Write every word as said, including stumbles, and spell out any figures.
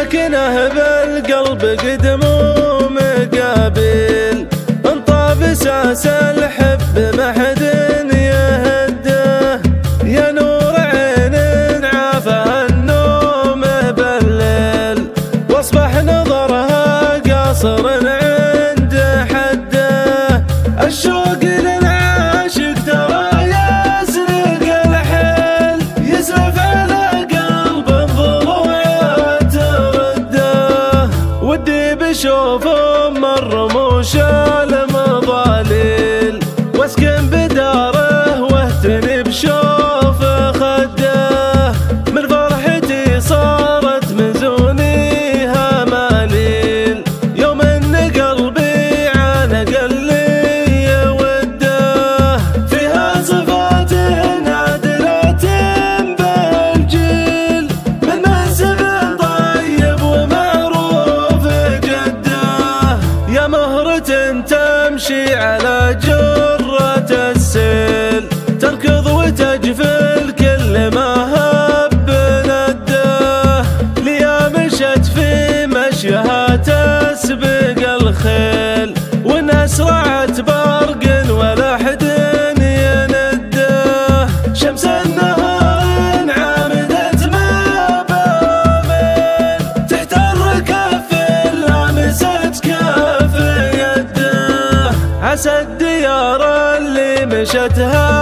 ساكنه بالقلب قد مو مقابل، انطى بساس الحب ما حد يهده، يا نور عين عافى النوم بالليل، واصبح نظرها قاصر عند حده. الشوق للعاشق ترى يسرق الحيل، يسلف على قلب الضلوع ترده، ودي بشوف ام الرموش المضاليل، واسكن بداره واهتني بشوف خده، من فرحتي صارت من زونيها ماليل، يوم ان قلبي عانق اللي وده، فيها صفات نادرة بالجيل، من منسب طيب ومعروف جده، يا مهرة تمشي على جرة السيل، تركض وتجفل كل ما هب نده، ليا مشت في مشيها تسبق الخيل، وان اسرعت برق ولا حد ينده، شمس النهار عامدت ما بامن، تحت الركف لامست كف يده، عسى الديار اللي مشتها